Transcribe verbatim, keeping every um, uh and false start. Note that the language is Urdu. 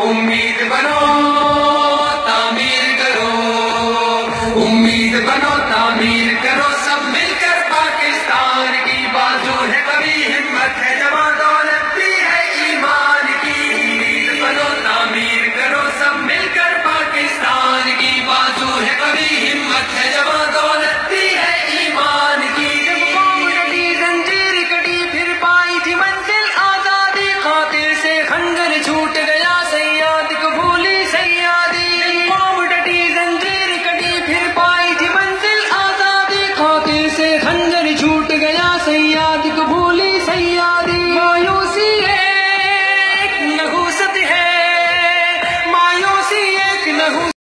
امید بنو تعمیر کرو، امید بنو تعمیر کرو، سب مل کر پاکستان کی بازو ہے کبھی ہمت ہے جوان دولت بھی ہے ایمان کی، امید بنو تعمیر کرو، سب مل کر پاکستان کی بازو ہے کبھی ہمت ہے جوان دولت بھی ہے ایمان کی۔ جب قوم کٹی زنجیر کٹی پھر پائی تھی منزل آزادی، خاطر سے خنجر چھوٹ گیا سیاد کو بھولی سیادی، قوم ڈٹی زنجیر کٹی پھر پائی تھی منزل آزادی، خاطر سے خنجر چھوٹ گیا سیاد کو بھولی سیادی۔ مایوسی ایک نحوست ہے، مایوسی ایک نحوست